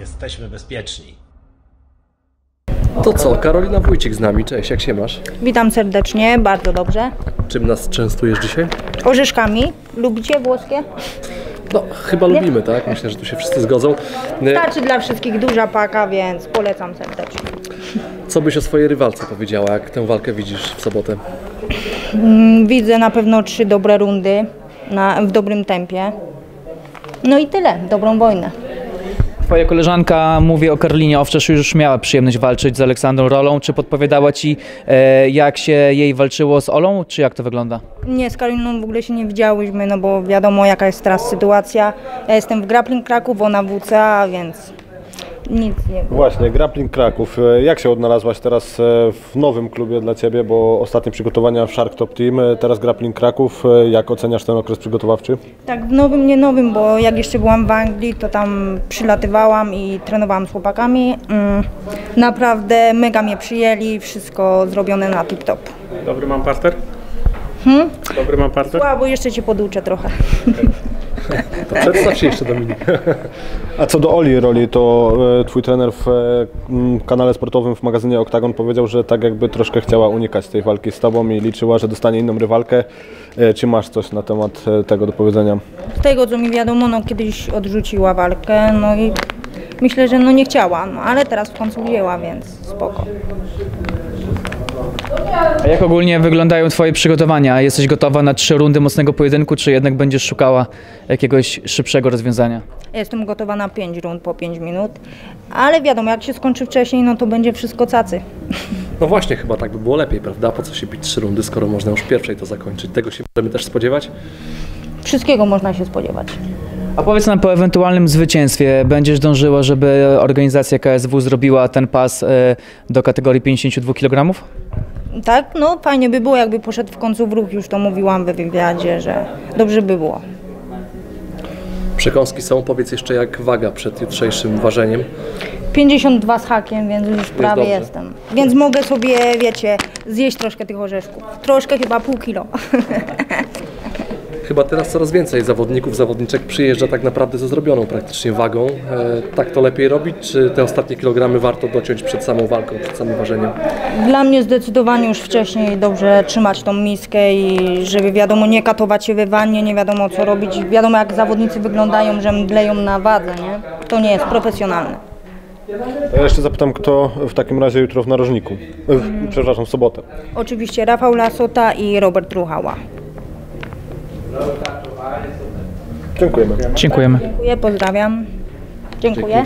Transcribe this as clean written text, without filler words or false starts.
Jesteśmy bezpieczni. To co, Karolina Wójcik z nami, cześć, jak się masz? Witam serdecznie, bardzo dobrze. Czym nas częstujesz dzisiaj? Orzeszkami. Lubicie włoskie? No, chyba lubimy, tak? Myślę, że tu się wszyscy zgodzą. Starczy dla wszystkich duża paka, więc polecam serdecznie. Co byś o swojej rywalce powiedziała, jak tę walkę widzisz w sobotę? Widzę na pewno 3 dobre rundy w dobrym tempie. No i tyle, dobrą wojnę. Twoja koleżanka mówi o Karolinie Owczarz, już miała przyjemność walczyć z Aleksandrą Rolą. Czy podpowiadała Ci, jak się jej walczyło z Olą, czy jak to wygląda? Nie, z Karoliną w ogóle się nie widziałyśmy, no bo wiadomo jaka jest teraz sytuacja. Ja jestem w Grappling Kraków, ona w WCA, więc nic nie było. Właśnie, Grappling Kraków. Jak się odnalazłaś teraz w nowym klubie dla Ciebie, bo ostatnie przygotowania w Shark Top Team, teraz Grappling Kraków. Jak oceniasz ten okres przygotowawczy? Tak, w nowym, nie nowym, bo jak jeszcze byłam w Anglii, to tam przylatywałam i trenowałam z chłopakami. Naprawdę mega mnie przyjęli, wszystko zrobione na tip-top. Dobry mam parter? Dobry mam parter? Słabo, jeszcze Cię poduczę trochę. To przedstaw się jeszcze, Dominik. A co do Oli Roli, to Twój trener w kanale sportowym w magazynie Octagon powiedział, że tak jakby troszkę chciała unikać tej walki z Tobą i liczyła, że dostanie inną rywalkę. Czy masz coś na temat tego do powiedzenia? Z tego co mi wiadomo, no kiedyś odrzuciła walkę, no i myślę, że no nie chciała, no ale teraz w końcu wzięła, więc spoko. A jak ogólnie wyglądają Twoje przygotowania? Jesteś gotowa na 3 rundy mocnego pojedynku, czy jednak będziesz szukała jakiegoś szybszego rozwiązania? Jestem gotowa na 5 rund po 5 minut, ale wiadomo, jak się skończy wcześniej, no to będzie wszystko cacy. No właśnie, chyba tak by było lepiej, prawda? Po co się bić 3 rundy, skoro można już w pierwszej to zakończyć? Tego się możemy też spodziewać? Wszystkiego można się spodziewać. A powiedz nam po ewentualnym zwycięstwie, będziesz dążyła, żeby organizacja KSW zrobiła ten pas do kategorii 52 kg? Tak, no fajnie by było, jakby poszedł w końcu w ruch, już to mówiłam we wywiadzie, że dobrze by było. Przekąski są, powiedz jeszcze jak waga przed jutrzejszym ważeniem. 52 z hakiem, więc już prawie dobrze. jestem. Więc mogę sobie, wiecie, zjeść troszkę tych orzeszków. Troszkę, chyba pół kilo. Chyba teraz coraz więcej zawodników, zawodniczek przyjeżdża tak naprawdę ze zrobioną praktycznie wagą. Tak to lepiej robić, czy te ostatnie kilogramy warto dociąć przed samą walką, przed samym ważeniem? Dla mnie zdecydowanie już wcześniej dobrze trzymać tą miskę i żeby wiadomo nie katować się we wannie, nie wiadomo co robić. Wiadomo jak zawodnicy wyglądają, że mdleją na wadze, nie? To nie jest profesjonalne. Ja jeszcze zapytam, kto w takim razie jutro w narożniku? Przepraszam, w sobotę. Oczywiście Rafał Lasota i Robert Ruchała. Dziękujemy. Dziękujemy. Dziękuję, pozdrawiam. Dziękuję.